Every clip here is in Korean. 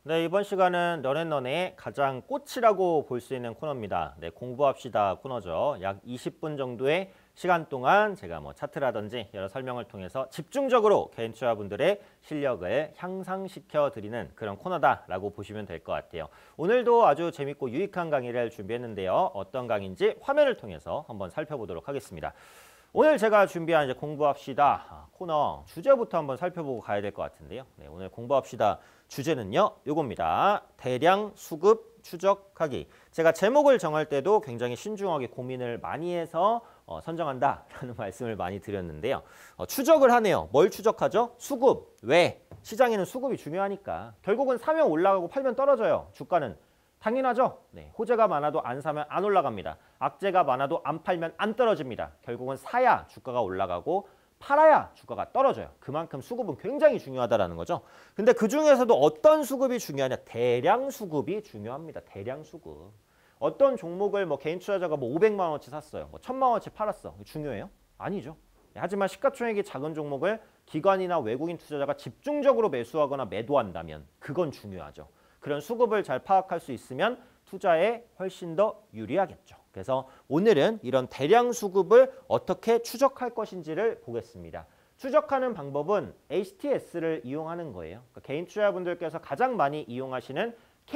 네, 이번 시간은 런앤런의 가장 꽃이라고 볼 수 있는 코너입니다. 네, 공부합시다 코너죠. 약 20분 정도의 시간 동안 제가 차트라든지 여러 설명을 통해서 집중적으로 개인 투자분들의 실력을 향상시켜 드리는 그런 코너다라고 보시면 될 것 같아요. 오늘도 아주 재밌고 유익한 강의를 준비했는데요. 어떤 강의인지 화면을 통해서 한번 살펴보도록 하겠습니다. 오늘 제가 준비한 이제 공부합시다 코너 주제부터 한번 살펴보고 가야 될 것 같은데요. 네, 오늘 공부합시다 주제는요. 요겁니다. 대량 수급 추적하기. 제가 제목을 정할 때도 굉장히 신중하게 고민을 많이 해서 선정한다라는 말씀을 많이 드렸는데요. 추적을 하네요. 뭘 추적하죠? 수급. 왜? 시장에는 수급이 중요하니까. 결국은 사면 올라가고 팔면 떨어져요. 주가는. 당연하죠. 네, 호재가 많아도 안 사면 안 올라갑니다. 악재가 많아도 안 팔면 안 떨어집니다. 결국은 사야 주가가 올라가고 팔아야 주가가 떨어져요. 그만큼 수급은 굉장히 중요하다는 거죠. 근데 그중에서도 어떤 수급이 중요하냐? 대량 수급이 중요합니다. 대량 수급. 어떤 종목을 개인 투자자가 500만 원어치 샀어요. 1000만 원어치 팔았어. 중요해요? 아니죠. 하지만 시가총액이 작은 종목을 기관이나 외국인 투자자가 집중적으로 매수하거나 매도한다면 그건 중요하죠. 그런 수급을 잘 파악할 수 있으면 투자에 훨씬 더 유리하겠죠. 그래서 오늘은 이런 대량 수급을 어떻게 추적할 것인지를 보겠습니다. 추적하는 방법은 HTS를 이용하는 거예요. 그러니까 개인 투자자분들께서 가장 많이 이용하시는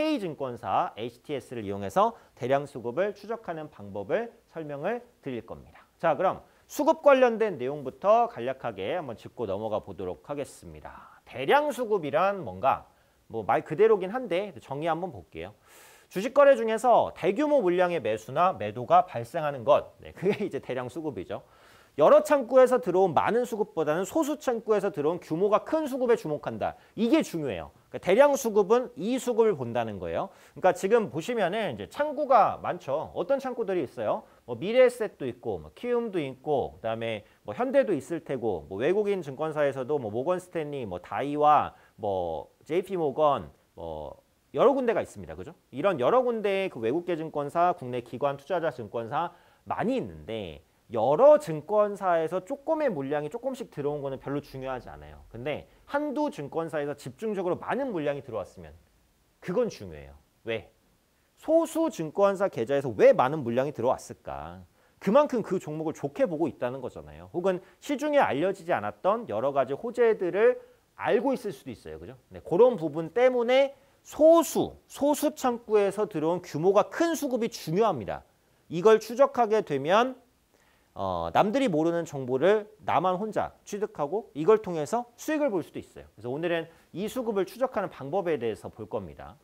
K증권사 HTS를 이용해서 대량 수급을 추적하는 방법을 설명을 드릴 겁니다. 자, 그럼 수급 관련된 내용부터 간략하게 한번 짚고 넘어가 보도록 하겠습니다. 대량 수급이란 뭔가? 말 그대로긴 한데 정의 한번 볼게요. 주식 거래 중에서 대규모 물량의 매수나 매도가 발생하는 것, 그게 이제 대량 수급이죠. 여러 창구에서 들어온 많은 수급보다는 소수 창구에서 들어온 규모가 큰 수급에 주목한다. 이게 중요해요. 그러니까 대량 수급은 이 수급을 본다는 거예요. 그러니까 지금 보시면은 이제 창구가 많죠. 어떤 창구들이 있어요? 미래에셋도 있고, 키움도 있고, 그다음에 현대도 있을 테고, 외국인 증권사에서도 모건 스탠리, 다이와, JP 모건, 여러 군데가 있습니다. 그죠? 이런 여러 군데의 그 외국계 증권사, 국내 기관 투자자 증권사 많이 있는데 여러 증권사에서 조금의 물량이 조금씩 들어온 거는 별로 중요하지 않아요. 근데 한두 증권사에서 집중적으로 많은 물량이 들어왔으면 그건 중요해요. 왜? 소수 증권사 계좌에서 왜 많은 물량이 들어왔을까? 그만큼 그 종목을 좋게 보고 있다는 거잖아요. 혹은 시중에 알려지지 않았던 여러 가지 호재들을 알고 있을 수도 있어요. 그죠? 네, 그런 부분 때문에 소수 창구에서 들어온 규모가 큰 수급이 중요합니다. 이걸 추적하게 되면 남들이 모르는 정보를 나만 혼자 취득하고 이걸 통해서 수익을 볼 수도 있어요. 그래서 오늘은 이 수급을 추적하는 방법에 대해서 볼 겁니다.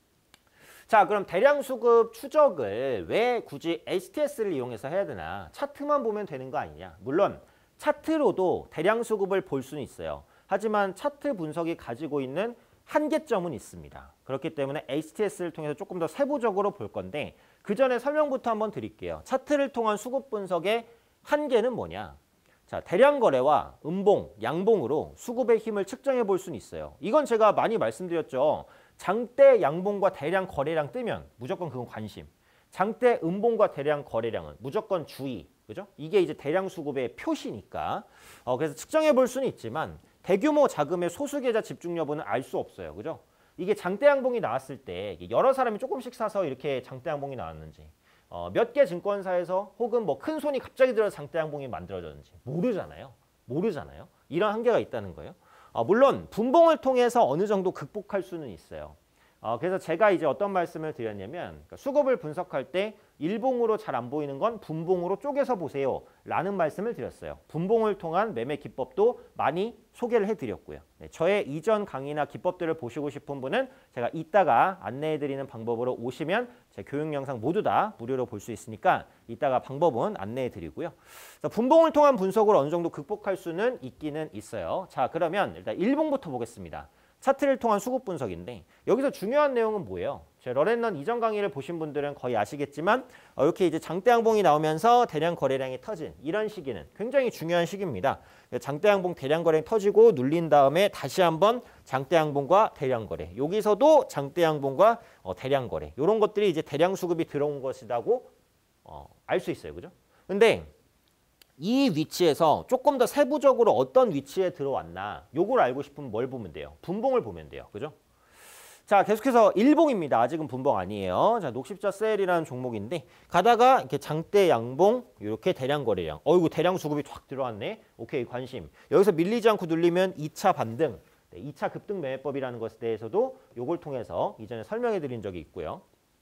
자, 그럼 대량 수급 추적을 왜 굳이 HTS를 이용해서 해야 되나? 차트만 보면 되는 거 아니냐? 물론 차트로도 대량 수급을 볼 수는 있어요. 하지만 차트 분석이 가지고 있는 한계점은 있습니다. 그렇기 때문에 HTS를 통해서 조금 더 세부적으로 볼 건데 그 전에 설명부터 한번 드릴게요. 차트를 통한 수급 분석의 한계는 뭐냐? 자, 대량 거래와 음봉, 양봉으로 수급의 힘을 측정해 볼 수는 있어요. 이건 제가 많이 말씀드렸죠. 장대 양봉과 대량 거래량 뜨면 무조건 그건 관심. 장대 음봉과 대량 거래량은 무조건 주의. 그죠? 이게 이제 대량 수급의 표시니까. 그래서 측정해 볼 수는 있지만 대규모 자금의 소수 계좌 집중 여부는 알 수 없어요. 그죠? 이게 장대 양봉이 나왔을 때 여러 사람이 조금씩 사서 이렇게 장대 양봉이 나왔는지 몇 개 증권사에서 혹은 큰 손이 갑자기 들어서 장대 양봉이 만들어졌는지 모르잖아요. 이런 한계가 있다는 거예요. 물론 분봉을 통해서 어느 정도 극복할 수는 있어요. 그래서 제가 이제 어떤 말씀을 드렸냐면 수급을 분석할 때 일봉으로 잘 안 보이는 건 분봉으로 쪼개서 보세요 라는 말씀을 드렸어요. 분봉을 통한 매매 기법도 많이 소개를 해드렸고요. 네, 저의 이전 강의나 기법들을 보시고 싶은 분은 제가 이따가 안내해드리는 방법으로 오시면 제 교육 영상 모두 다 무료로 볼 수 있으니까 이따가 방법은 안내해드리고요. 분봉을 통한 분석으로 어느 정도 극복할 수는 있기는 있어요. 자, 그러면 일단 일봉부터 보겠습니다. 차트를 통한 수급 분석인데 여기서 중요한 내용은 뭐예요? 제 런앤런 이전 강의를 보신 분들은 거의 아시겠지만 이렇게 이제 장대 양봉이 나오면서 대량 거래량이 터진 이런 시기는 굉장히 중요한 시기입니다. 장대 양봉 대량 거래량이 터지고 눌린 다음에 다시 한번 장대 양봉과 대량 거래. 여기서도 장대 양봉과 대량 거래. 이런 것들이 이제 대량 수급이 들어온 것이라고 알 수 있어요. 그죠? 근데 이 위치에서 조금 더 세부적으로 어떤 위치에 들어왔나 요걸 알고 싶으면 뭘 보면 돼요? 분봉을 보면 돼요. 그죠? 자, 계속해서 일봉입니다. 아직은 분봉 아니에요. 자, 녹십자 셀이라는 종목인데 가다가 이렇게 장대 양봉 이렇게 대량 거래량. 어이구 대량 수급이 쫙 들어왔네. 오케이 관심. 여기서 밀리지 않고 눌리면 2차 반등, 2차 급등 매매법이라는 것에 대해서도 요걸 통해서 이전에 설명해 드린 적이 있고요.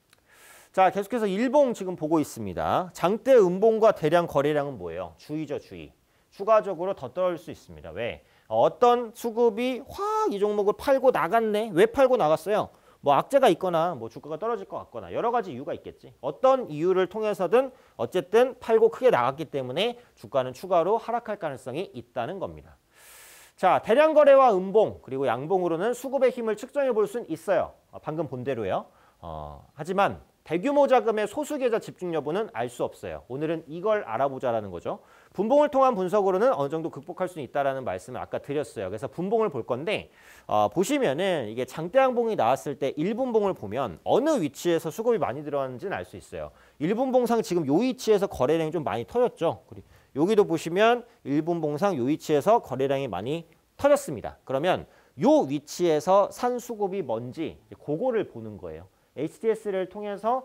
자, 계속해서 일봉 지금 보고 있습니다. 장대 음봉과 대량 거래량은 뭐예요? 주의죠, 주의. 추가적으로 더 떨어질 수 있습니다. 왜? 어떤 수급이 확 이 종목을 팔고 나갔네. 왜 팔고 나갔어요? 뭐 악재가 있거나 뭐 주가가 떨어질 것 같거나 여러 가지 이유가 있겠지. 어떤 이유를 통해서든 어쨌든 팔고 크게 나갔기 때문에 주가는 추가로 하락할 가능성이 있다는 겁니다. 자, 대량 거래와 음봉 그리고 양봉으로는 수급의 힘을 측정해 볼 수는 있어요. 방금 본 대로요. 하지만 대규모 자금의 소수 계좌 집중 여부는 알 수 없어요. 오늘은 이걸 알아보자라는 거죠. 분봉을 통한 분석으로는 어느 정도 극복할 수 있다라는 말씀을 아까 드렸어요. 그래서 분봉을 볼 건데 보시면은 이게 장대양봉이 나왔을 때 1분봉을 보면 어느 위치에서 수급이 많이 들어왔는지는 알 수 있어요. 1분봉상 지금 요 위치에서 거래량이 좀 많이 터졌죠. 그리고 여기도 보시면 1분봉상 요 위치에서 거래량이 많이 터졌습니다. 그러면 요 위치에서 산 수급이 뭔지 그거를 보는 거예요. HTS를 통해서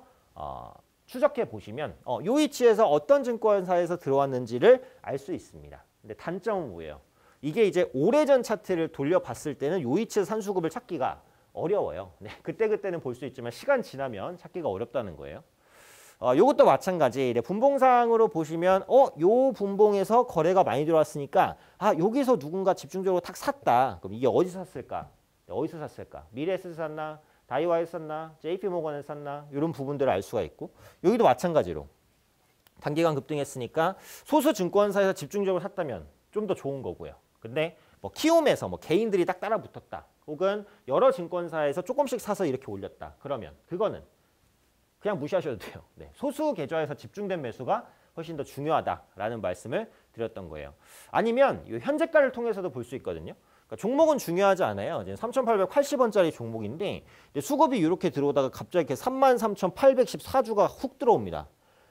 추적해 보시면 이 위치에서 어떤 증권사에서 들어왔는지를 알 수 있습니다. 근데 단점은 뭐예요? 이게 이제 오래전 차트를 돌려봤을 때는 이 위치에서 산수급을 찾기가 어려워요. 네, 그때는 볼 수 있지만 시간 지나면 찾기가 어렵다는 거예요. 이것도 마찬가지. 분봉상으로 보시면 요 분봉에서 거래가 많이 들어왔으니까 여기서 누군가 집중적으로 탁 샀다. 그럼 이게 어디서 샀을까? 어디서 샀을까? 미래에서 샀나? 다이와에서 샀나? JP모건에서 샀나? 이런 부분들을 알 수가 있고 여기도 마찬가지로 단기간 급등했으니까 소수 증권사에서 집중적으로 샀다면 좀 더 좋은 거고요. 근데 뭐 키움에서 뭐 개인들이 딱 따라 붙었다. 혹은 여러 증권사에서 조금씩 사서 이렇게 올렸다. 그러면 그거는 그냥 무시하셔도 돼요. 네. 소수 계좌에서 집중된 매수가 훨씬 더 중요하다라는 말씀을 드렸던 거예요. 아니면 이 현재가를 통해서도 볼 수 있거든요. 그러니까 종목은 중요하지 않아요. 이제 3,880원짜리 종목인데 수급이 이렇게 들어오다가 갑자기 이렇게 33,814주가 훅 들어옵니다.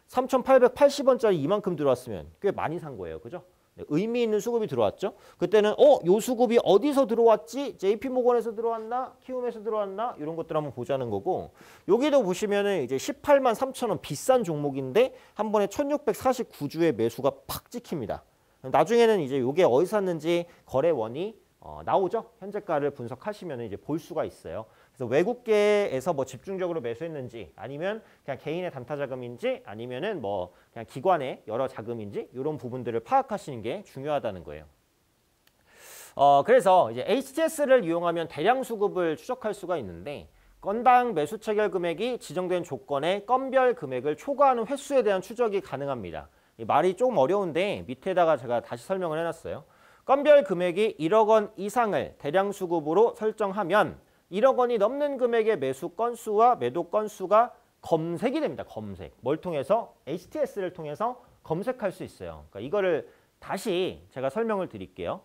3,880원짜리 이만큼 들어왔으면 꽤 많이 산 거예요. 그죠? 네, 의미 있는 수급이 들어왔죠. 그때는 요 수급이 어디서 들어왔지? JP모건에서 들어왔나? 키움에서 들어왔나? 이런 것들 한번 보자는 거고 여기도 보시면은 이제 18만 3천원 비싼 종목인데 한 번에 1,649주의 매수가 팍 찍힙니다. 나중에는 이제 이게 어디서 샀는지 거래원이 나오죠. 현재가를 분석하시면 이제 볼 수가 있어요. 그래서 외국계에서 뭐 집중적으로 매수했는지 아니면 그냥 개인의 단타 자금인지 아니면은 뭐 그냥 기관의 여러 자금인지 이런 부분들을 파악하시는 게 중요하다는 거예요. 그래서 이제 HTS를 이용하면 대량 수급을 추적할 수가 있는데 건당 매수 체결 금액이 지정된 조건에 건별 금액을 초과하는 횟수에 대한 추적이 가능합니다. 이 말이 조금 어려운데 밑에다가 제가 다시 설명을 해놨어요. 건별 금액이 1억 원 이상을 대량 수급으로 설정하면 1억 원이 넘는 금액의 매수 건수와 매도 건수가 검색이 됩니다. 검색. 뭘 통해서? HTS를 통해서 검색할 수 있어요. 그러니까 이거를 다시 제가 설명을 드릴게요.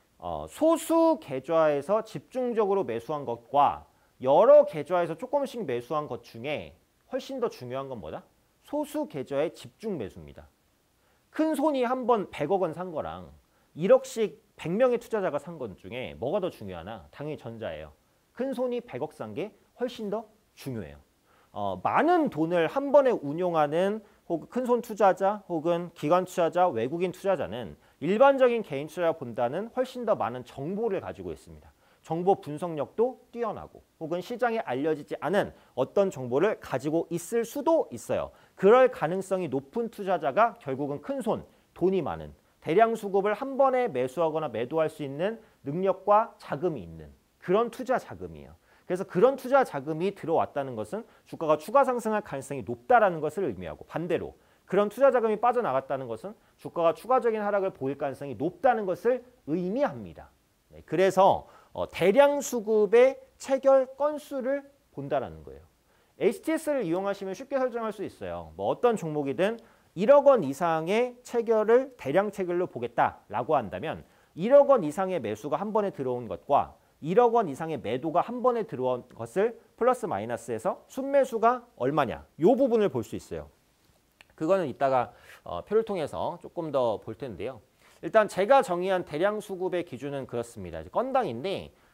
소수 계좌에서 집중적으로 매수한 것과 여러 계좌에서 조금씩 매수한 것 중에 훨씬 더 중요한 건 뭐다? 소수 계좌의 집중 매수입니다. 큰 손이 한 번 100억 원 산 거랑 1억씩 100명의 투자자가 산 것 중에 뭐가 더 중요하나? 당연히 전자예요. 큰 손이 100억 산 게 훨씬 더 중요해요. 많은 돈을 한 번에 운용하는 혹은 큰손 투자자 혹은 기관 투자자, 외국인 투자자는 일반적인 개인 투자자보다는 훨씬 더 많은 정보를 가지고 있습니다. 정보 분석력도 뛰어나고 혹은 시장에 알려지지 않은 어떤 정보를 가지고 있을 수도 있어요. 그럴 가능성이 높은 투자자가 결국은 큰손, 돈이 많은 대량 수급을 한 번에 매수하거나 매도할 수 있는 능력과 자금이 있는 그런 투자 자금이에요. 그래서 그런 투자 자금이 들어왔다는 것은 주가가 추가 상승할 가능성이 높다라는 것을 의미하고 반대로 그런 투자 자금이 빠져나갔다는 것은 주가가 추가적인 하락을 보일 가능성이 높다는 것을 의미합니다. 네, 그래서 대량 수급의 체결 건수를 본다라는 거예요. HTS를 이용하시면 쉽게 설정할 수 있어요. 뭐 어떤 종목이든 1억 원 이상의 체결을 대량 체결로 보겠다라고 한다면 1억 원 이상의 매수가 한 번에 들어온 것과 1억 원 이상의 매도가 한 번에 들어온 것을 플러스 마이너스해서 순매수가 얼마냐 이 부분을 볼 수 있어요. 그거는 이따가 표를 통해서 조금 더 볼 텐데요. 일단 제가 정의한 대량 수급의 기준은 그렇습니다. 건당인데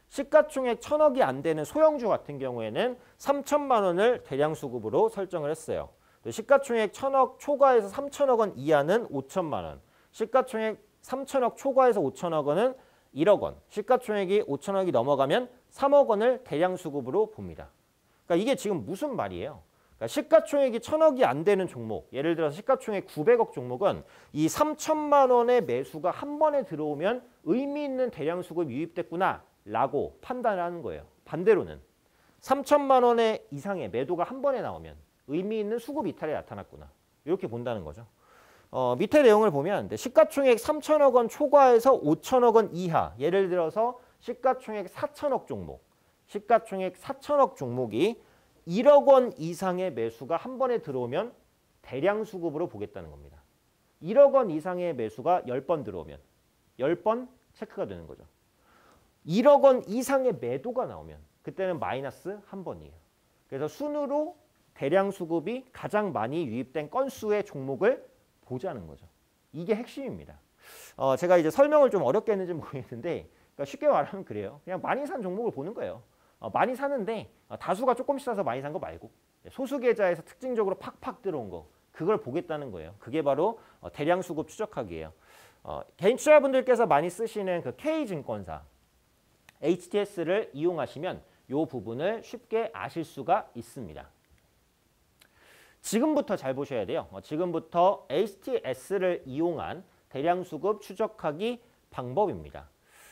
시가총액 1,000억이 안 되는 소형주 같은 경우에는 3천만 원을 대량 수급으로 설정을 했어요. 시가총액 1,000억 초과해서 3천억 원 이하는 5천만 원. 시가총액 3천억 초과해서 5천억 원은 1억 원. 시가총액이 5천억이 넘어가면 3억 원을 대량 수급으로 봅니다. 그러니까 이게 지금 무슨 말이에요? 그러니까 시가총액이 1,000억이 안 되는 종목, 예를 들어서 시가총액 900억 종목은 이 3천만 원의 매수가 한 번에 들어오면 의미 있는 대량 수급이 유입됐구나 라고 판단을 하는 거예요. 반대로는 3천만 원의 이상의 매도가 한 번에 나오면 의미 있는 수급 이탈이 나타났구나. 이렇게 본다는 거죠. 밑에 내용을 보면 시가총액 3천억 원 초과해서 5천억 원 이하, 예를 들어서 시가총액 4천억 종목, 시가총액 4천억 종목이 1억 원 이상의 매수가 한 번에 들어오면 대량 수급으로 보겠다는 겁니다. 1억 원 이상의 매수가 10번 들어오면 10번 체크가 되는 거죠. 1억 원 이상의 매도가 나오면 그때는 마이너스 한 번이에요. 그래서 순으로 대량 수급이 가장 많이 유입된 건수의 종목을 보자는 거죠. 이게 핵심입니다. 제가 이제 설명을 좀 어렵게 했는지 모르겠는데 그러니까 쉽게 말하면 그래요. 그냥 많이 산 종목을 보는 거예요. 많이 사는데 다수가 조금씩 사서 많이 산 거 말고 소수 계좌에서 특징적으로 팍팍 들어온 거 그걸 보겠다는 거예요. 그게 바로 대량 수급 추적하기예요. 개인 투자자분들께서 많이 쓰시는 그 K증권사 HTS를 이용하시면 이 부분을 쉽게 아실 수가 있습니다. 지금부터 잘 보셔야 돼요. 지금부터 HTS를 이용한 대량 수급 추적하기 방법입니다.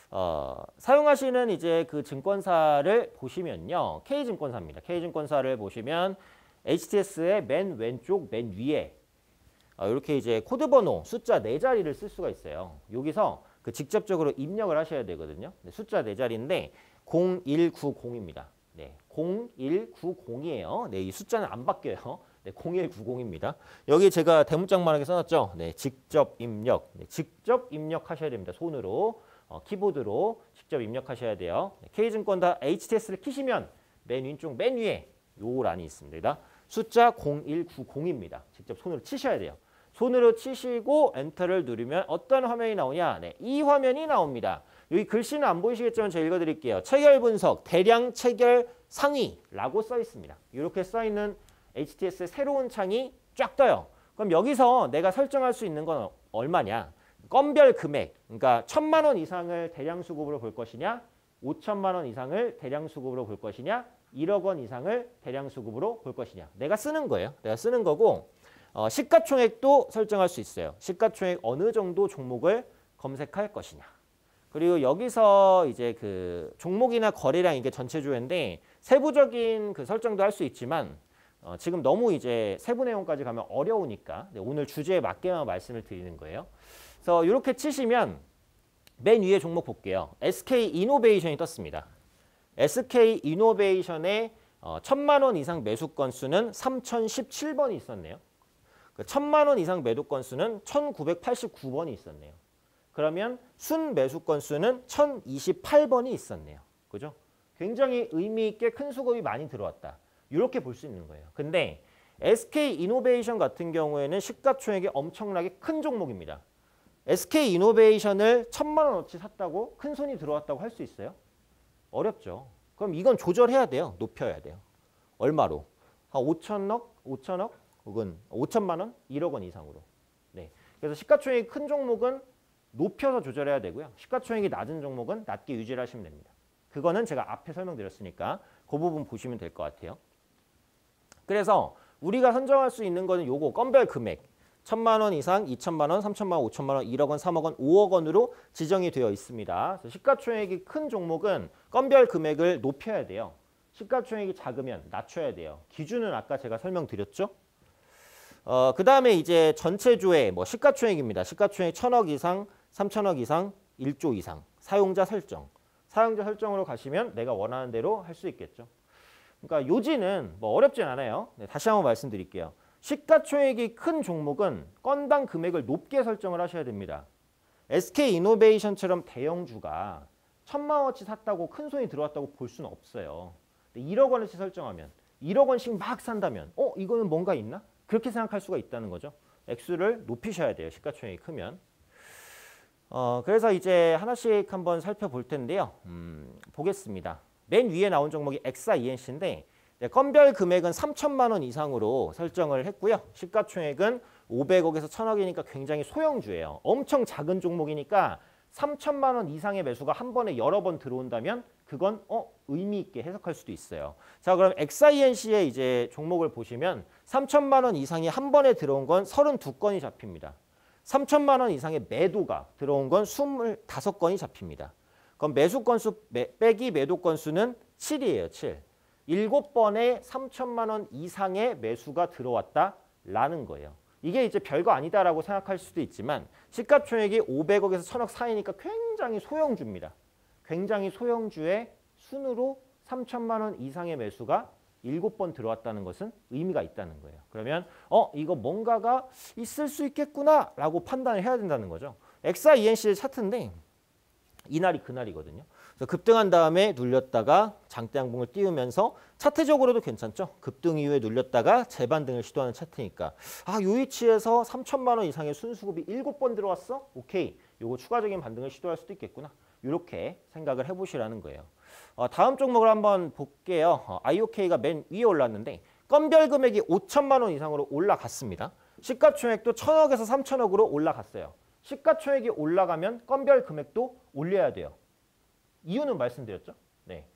사용하시는 이제 그 증권사를 보시면요. K증권사입니다. K증권사를 보시면 HTS의 맨 왼쪽 맨 위에 이렇게 이제 코드 번호 숫자 4자리를 쓸 수가 있어요. 여기서 그 직접적으로 입력을 하셔야 되거든요. 숫자 4자리인데 0190입니다. 네, 0190이에요. 네, 이 숫자는 안 바뀌어요. 네, 0190입니다. 여기 제가 대문짝만하게 써놨죠. 네, 직접 입력. 네, 직접 입력하셔야 됩니다. 손으로. 키보드로 직접 입력하셔야 돼요. 네, K증권사 HTS를 키시면 맨 왼쪽 맨 위에 요 란이 있습니다. 숫자 0190입니다. 직접 손으로 치셔야 돼요. 손으로 치시고 엔터를 누르면 어떤 화면이 나오냐? 네, 이 화면이 나옵니다. 여기 글씨는 안 보이시겠지만 제가 읽어드릴게요. 체결 분석, 대량 체결 상위라고 써 있습니다. 이렇게 써 있는 HTS의 새로운 창이 쫙 떠요. 그럼 여기서 내가 설정할 수 있는 건 얼마냐? 건별 금액, 그러니까 1,000만 원 이상을 대량 수급으로 볼 것이냐, 5천만 원 이상을 대량 수급으로 볼 것이냐, 1억 원 이상을 대량 수급으로 볼 것이냐. 내가 쓰는 거예요. 내가 쓰는 거고 시가총액도 설정할 수 있어요. 시가총액 어느 정도 종목을 검색할 것이냐. 그리고 여기서 이제 그 종목이나 거래량 이게 전체 조회인데 세부적인 그 설정도 할 수 있지만 지금 너무 이제 세부 내용까지 가면 어려우니까 오늘 주제에 맞게만 말씀을 드리는 거예요. 그래서 이렇게 치시면 맨 위에 종목 볼게요. SK이노베이션이 떴습니다. SK이노베이션의 1,000만 원 이상 매수 건수는 3,017번이 있었네요. 1,000만 원 이상 매도 건수는 1,989번이 있었네요. 그러면 순 매수 건수는 1,028번이 있었네요. 그죠? 굉장히 의미 있게 큰 수급이 많이 들어왔다. 이렇게 볼 수 있는 거예요. 근데 SK이노베이션 같은 경우에는 시가총액이 엄청나게 큰 종목입니다. SK이노베이션을 1,000만 원어치 샀다고 큰 손이 들어왔다고 할 수 있어요? 어렵죠. 그럼 이건 조절해야 돼요. 높여야 돼요. 얼마로? 한 5천억 혹은 5천만 원? 1억 원 이상으로. 네. 그래서 시가총액이 큰 종목은 높여서 조절해야 되고요. 시가총액이 낮은 종목은 낮게 유지를 하시면 됩니다. 그거는 제가 앞에 설명드렸으니까 그 부분 보시면 될 것 같아요. 그래서 우리가 선정할 수 있는 거는 요거 건별 금액 1,000만 원 이상, 2천만 원, 3천만 원, 5천만 원, 1억 원, 3억 원, 5억 원으로 지정이 되어 있습니다. 그래서 시가총액이 큰 종목은 건별 금액을 높여야 돼요. 시가총액이 작으면 낮춰야 돼요. 기준은 아까 제가 설명드렸죠. 그 다음에 이제 전체 조회 뭐 시가총액입니다. 시가총액 1,000억 이상, 3,000억 이상, 1조 이상. 사용자 설정. 사용자 설정으로 가시면 내가 원하는 대로 할 수 있겠죠. 그러니까 요지는 뭐 어렵진 않아요. 네, 다시 한번 말씀드릴게요. 시가총액이 큰 종목은 건당 금액을 높게 설정을 하셔야 됩니다. SK이노베이션처럼 대형주가 1,000만 원어치 샀다고 큰 손이 들어왔다고 볼 수는 없어요. 1억 원어치 설정하면 1억 원씩 막 산다면 이거는 뭔가 있나? 그렇게 생각할 수가 있다는 거죠. 액수를 높이셔야 돼요. 시가총액이 크면. 그래서 이제 하나씩 한번 살펴볼 텐데요. 보겠습니다. 맨 위에 나온 종목이 엑사이엔씨인데 건별 금액은 3천만 원 이상으로 설정을 했고요. 시가총액은 500억에서 1,000억이니까 굉장히 소형주예요. 엄청 작은 종목이니까 3천만 원 이상의 매수가 한 번에 여러 번 들어온다면 그건 의미 있게 해석할 수도 있어요. 자, 그럼 엑사이엔씨의 이제 종목을 보시면 3천만 원 이상이 한 번에 들어온 건 32건이 잡힙니다. 3천만 원 이상의 매도가 들어온 건 25건이 잡힙니다. 그럼 매수 건수 빼기 매도 건수는 7이에요. 7. 7번에 3천만 원 이상의 매수가 들어왔다라는 거예요. 이게 이제 별거 아니다라고 생각할 수도 있지만 시가총액이 500억에서 1,000억 사이니까 굉장히 소형주입니다. 굉장히 소형주의 순으로 3천만 원 이상의 매수가 7번 들어왔다는 것은 의미가 있다는 거예요. 그러면 이거 뭔가가 있을 수 있겠구나라고 판단을 해야 된다는 거죠. 엑사이엔씨의 차트인데 이날이 그날이거든요. 그래서 급등한 다음에 눌렸다가 장대 양봉을 띄우면서 차트적으로도 괜찮죠. 급등 이후에 눌렸다가 재반등을 시도하는 차트니까 이 위치에서 3천만 원 이상의 순수급이 7번 들어왔어? 오케이. 요거 추가적인 반등을 시도할 수도 있겠구나. 이렇게 생각을 해보시라는 거예요. 다음 종목을 한번 볼게요. IOK가 맨 위에 올랐는데 건별 금액이 5천만 원 이상으로 올라갔습니다. 시가총액도 1,000억에서 3천억으로 올라갔어요. 시가총액이 올라가면 건별 금액도 올려야 돼요. 이유는 말씀드렸죠. 네.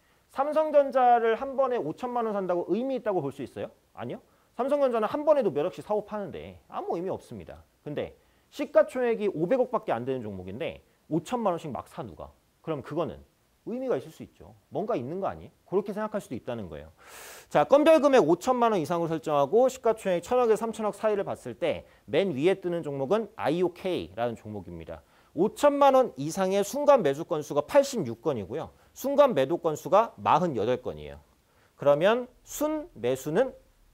삼성전자를 한 번에 5천만 원 산다고 의미 있다고 볼 수 있어요? 아니요. 삼성전자는 한 번에도 몇 억씩 사고 파는데 아무 의미 없습니다. 근데 시가총액이 500억밖에 안 되는 종목인데 5천만 원씩 막 사 누가? 그럼 그거는 의미가 있을 수 있죠. 뭔가 있는 거 아니에요? 그렇게 생각할 수도 있다는 거예요. 자, 건별 금액 5천만 원 이상으로 설정하고 시가총액 1,000억에서 3천억 사이를 봤을 때 맨 위에 뜨는 종목은 IOK라는 종목입니다. 5천만 원 이상의 순간 매수 건수가 86건이고요. 순간 매도 건수가 48건이에요. 그러면 순 매수는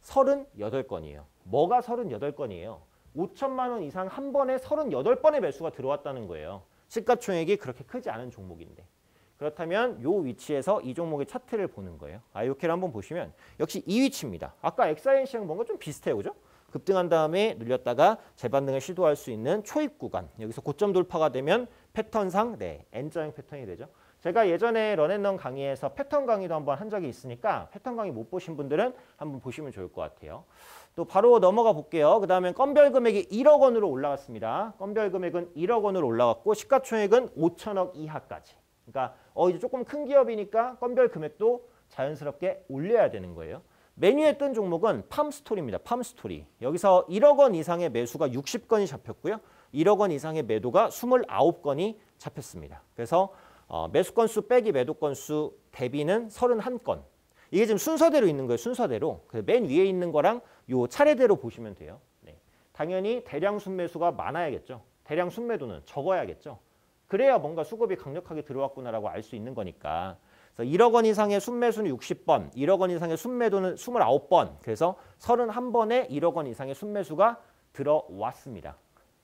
38건이에요. 뭐가 38건이에요? 5천만 원 이상 한 번에 38번의 매수가 들어왔다는 거예요. 시가총액이 그렇게 크지 않은 종목인데. 그렇다면 이 위치에서 이 종목의 차트를 보는 거예요. IOK를 한번 보시면 역시 이 위치입니다. 아까 엑사이엔씨랑 뭔가 좀 비슷해요. 그죠? 급등한 다음에 눌렸다가 재반등을 시도할 수 있는 초입 구간. 여기서 고점 돌파가 되면 패턴상 N자형 패턴이 되죠. 제가 예전에 런앤런 강의에서 패턴 강의도 한번 한 적이 있으니까 패턴 강의 못 보신 분들은 한번 보시면 좋을 것 같아요. 또 바로 넘어가 볼게요. 그 다음에 건별 금액이 1억 원으로 올라갔습니다. 건별 금액은 1억 원으로 올라갔고 시가총액은 5천억 이하까지. 그러니까 이제 조금 큰 기업이니까 건별 금액도 자연스럽게 올려야 되는 거예요. 메뉴에 뜬 종목은 팜스토리입니다. 팜스토리. 여기서 1억 원 이상의 매수가 60건이 잡혔고요. 1억 원 이상의 매도가 29건이 잡혔습니다. 그래서 매수 건수 빼기 매도 건수 대비는 31건. 이게 지금 순서대로 있는 거예요. 순서대로. 맨 위에 있는 거랑 요 차례대로 보시면 돼요. 네. 당연히 대량 순매수가 많아야겠죠. 대량 순매도는 적어야겠죠. 그래야 뭔가 수급이 강력하게 들어왔구나라고 알 수 있는 거니까. 그래서 1억 원 이상의 순매수는 60번, 1억 원 이상의 순매도는 29번. 그래서 31번에 1억 원 이상의 순매수가 들어왔습니다.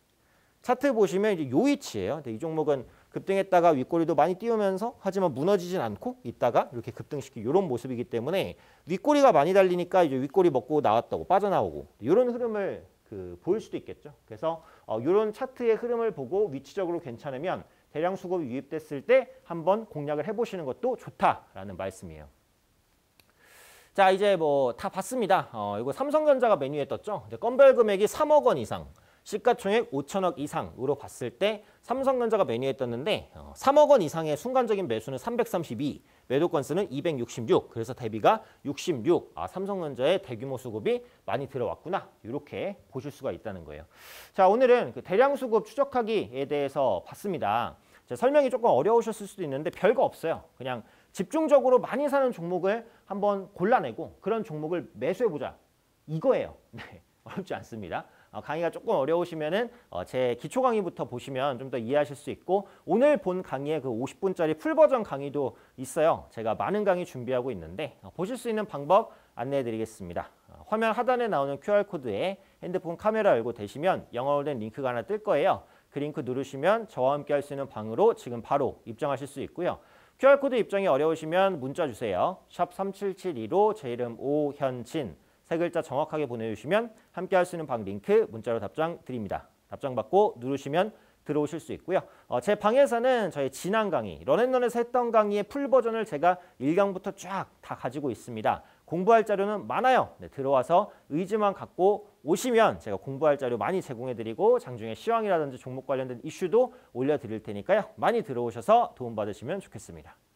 차트 보시면 이제 요 위치예요. 이 종목은 급등했다가 윗꼬리도 많이 띄우면서 하지만 무너지진 않고 있다가 이렇게 급등시키는 이런 모습이기 때문에 윗꼬리가 많이 달리니까 이제 윗꼬리 먹고 나왔다고 빠져나오고 이런 흐름을 보일 수도 있겠죠. 그래서 이런 차트의 흐름을 보고 위치적으로 괜찮으면 대량 수급이 유입됐을 때 한번 공략을 해보시는 것도 좋다라는 말씀이에요. 자, 이제 뭐 다 봤습니다. 이거 삼성전자가 메뉴에 떴죠. 건별 금액이 3억 원 이상, 시가총액 5천억 이상으로 봤을 때 삼성전자가 메뉴에 떴는데 3억 원 이상의 순간적인 매수는 332, 매도 건수는 266, 그래서 대비가 66. 삼성전자의 대규모 수급이 많이 들어왔구나. 이렇게 보실 수가 있다는 거예요. 자, 오늘은 대량 수급 추적하기에 대해서 봤습니다. 설명이 조금 어려우셨을 수도 있는데 별거 없어요. 그냥 집중적으로 많이 사는 종목을 한번 골라내고 그런 종목을 매수해보자. 이거예요. 네, 어렵지 않습니다. 강의가 조금 어려우시면은 제 기초 강의부터 보시면 좀 더 이해하실 수 있고 오늘 본 강의의 그 50분짜리 풀 버전 강의도 있어요. 제가 많은 강의 준비하고 있는데 보실 수 있는 방법 안내해 드리겠습니다. 화면 하단에 나오는 QR코드에 핸드폰 카메라 열고 대시면 영어로 된 링크가 하나 뜰 거예요. 그 링크 누르시면 저와 함께 할 수 있는 방으로 지금 바로 입장하실 수 있고요. QR코드 입장이 어려우시면 문자 주세요. 샵 3772로 제 이름 오현진 세 글자 정확하게 보내주시면 함께 할 수 있는 방 링크 문자로 답장 드립니다. 답장 받고 누르시면 들어오실 수 있고요. 제 방에서는 저희 지난 강의, 런앤런에서 했던 강의의 풀 버전을 제가 1강부터 쫙 다 가지고 있습니다. 공부할 자료는 많아요. 네, 들어와서 의지만 갖고 오시면 제가 공부할 자료 많이 제공해드리고 장중에 시황이라든지 종목 관련된 이슈도 올려드릴 테니까요. 많이 들어오셔서 도움받으시면 좋겠습니다.